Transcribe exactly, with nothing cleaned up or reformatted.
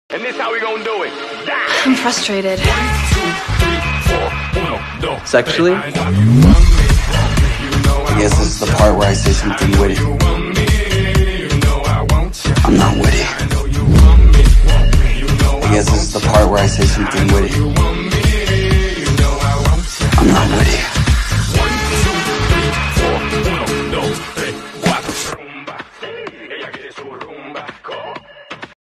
And this how we gonna do it. I'm frustrated. Sexually? I guess this is the part where I say something witty. I'm not witty. I guess this is the part where I say something witty. I'm not witty.